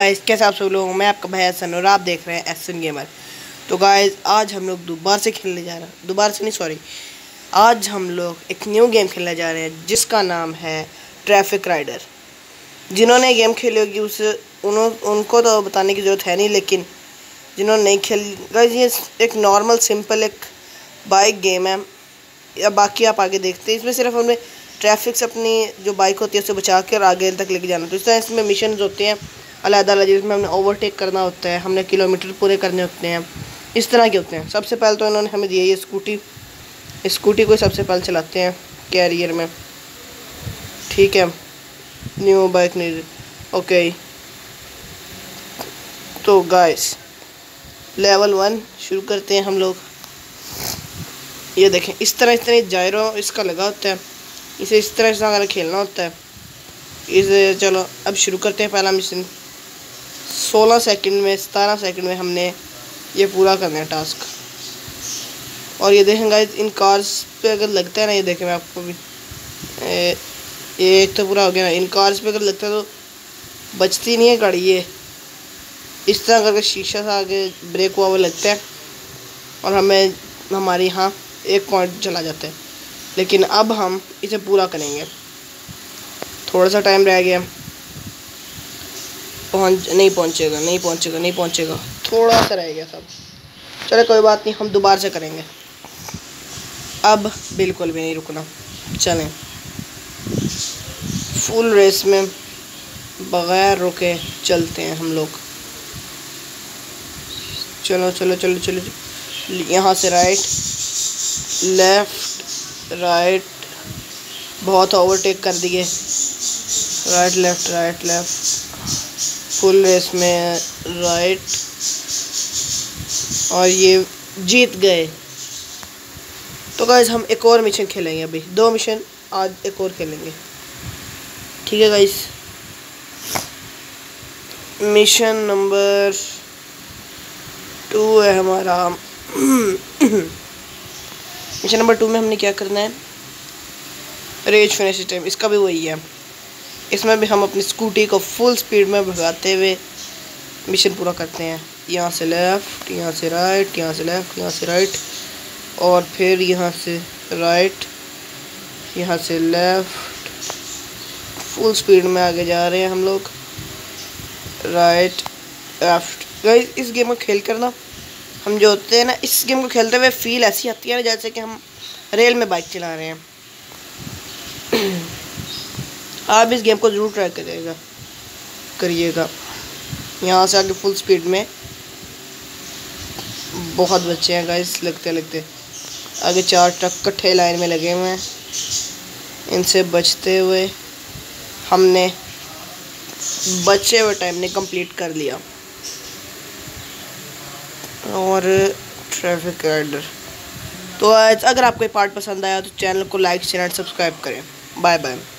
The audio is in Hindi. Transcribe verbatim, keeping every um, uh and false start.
इसके साथ सब लोग मैं आपका भाई हसन और आप देख रहे हैं एसन गेमर। तो गाइस आज हम लोग दोबारा से खेलने जा रहे हैं दोबारा से नहीं सॉरी आज हम लोग एक न्यू गेम खेलने जा रहे हैं जिसका नाम है ट्रैफिक राइडर। जिन्होंने गेम खेली होगी उस उन्हों उनको तो बताने की ज़रूरत है नहीं, लेकिन जिन्होंने नहीं खेली गाइस ये एक नॉर्मल सिंपल एक बाइक गेम है। या बाकी आप आगे देखते हैं, इसमें सिर्फ हमें ट्रैफिक से अपनी जो बाइक होती है उससे बचा कर आगे तक लेके जाना। तो इस तरह इसमें मिशन होते हैं अलग अलग, जिसमें हमने ओवरटेक करना होता है, हमने किलोमीटर पूरे करने होते हैं, इस तरह के होते हैं। सबसे पहले तो इन्होंने हमें दी है ये स्कूटी। स्कूटी को सबसे पहले चलाते हैं कैरियर में, ठीक है। न्यू बाइक नहीं ओके। तो गाइस लेवल वन शुरू करते हैं हम लोग। ये देखें इस तरह इस तरह जायरो इसका लगा होता है, इसे इस तरह से अगर खेलना होता है इसे। चलो अब शुरू करते हैं पहला मिशन। सोलह सेकंड में सतारह सेकंड में हमने ये पूरा करना है टास्क। और ये देखें गाइस इन कार्स पे अगर लगता है ना, ये देखें मैं आपको भी ए, ये एक तो पूरा हो गया ना। इन कार्स पे अगर लगता है तो बचती नहीं है गाड़ी। ये इस तरह करके शीशा सा आगे ब्रेक हुआ हुआ लगता है और हमें हमारे यहाँ एक पॉइंट चला जाता है। लेकिन अब हम इसे पूरा करेंगे। थोड़ा सा टाइम रह गया, पहुँच नहीं पहुँचेगा नहीं पहुँचेगा नहीं पहुँचेगा थोड़ा सा रह गया सब। चलो कोई बात नहीं, हम दोबारा से करेंगे। अब बिल्कुल भी नहीं रुकना, चलें फुल रेस में बगैर रुके चलते हैं हम लोग। चलो चलो चलो चलो, चलो। यहाँ से राइट लेफ़्ट राइट, बहुत ओवरटेक कर दिए। Right left right left full race में राइट, और ये जीत गए। तो गाइस हम एक और मिशन खेलेंगे, अभी दो मिशन आज एक और खेलेंगे, ठीक है गाइस। मिशन नंबर टू है हमारा। मिशन नंबर टू में हमने क्या करना है, रेज फिनिश टाइम, इसका भी वही है। इसमें भी हम अपनी स्कूटी को फुल स्पीड में भगाते हुए मिशन पूरा करते हैं। यहाँ से लेफ़्ट, यहाँ से राइट, यहाँ से लेफ़्ट, यहाँ से राइट, और फिर यहाँ से राइट, यहाँ से लेफ़्ट। फुल स्पीड में आगे जा रहे हैं हम लोग। राइट लेफ़्ट गाइस इस गेम को खेल कर ना हम जो होते हैं ना, इस गेम को खेलते हुए फील ऐसी आती है ना जैसे कि हम रेल में बाइक चला रहे हैं। आप इस गेम को ज़रूर ट्राई करिएगा करिएगा यहाँ से आगे फुल स्पीड में बहुत बच्चे हैं गाइस, लगते लगते आगे चार ट्रक इकट्ठे लाइन में लगे हुए हैं। इनसे बचते हुए हमने बचे हुए टाइम ने कंप्लीट कर लिया। और ट्रैफिक राइडर। तो अगर आपको ये पार्ट पसंद आया तो चैनल को लाइक शेयर एंड सब्सक्राइब करें। Bye bye.